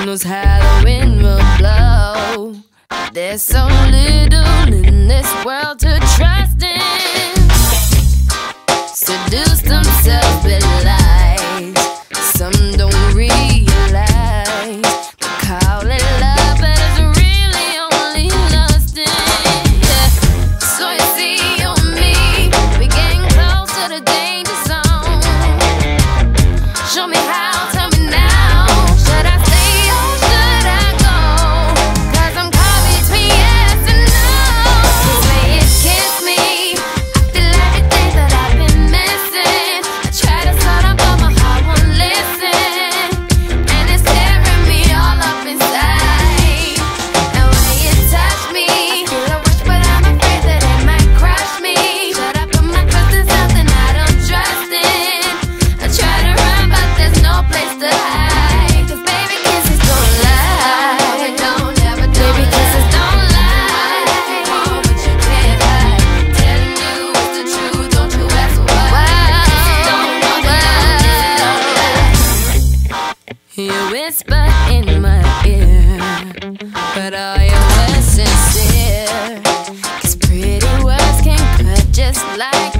knows how the wind will blow? There's so little in this world to trust in. Seduce themselves with lies. Some don't realize they call it love, but it's really only lusting. Yeah. So you see, you and me, we getting close to the danger zone. Show me how, tell me now. Should I stay or should I go? 'Cause I'm caught between yes and no. This way it kills me. I feel everything that I've been missing. I try to slow down but my heart won't listen, and it's tearing me all up inside. And when you touch me, I feel a rush but I'm afraid that it might crush me. Should I put my trust in something I don't trust in? I try to run but there's no place to hide. 'Cause baby kisses don't lie. They don't ever do. Baby kisses don't lie. Oh, but you can't hide. Telling you it's the truth, don't you ask why. Kisses don't lie. You whisper in my ear, but are your words sincere? 'Cause pretty words can cut just like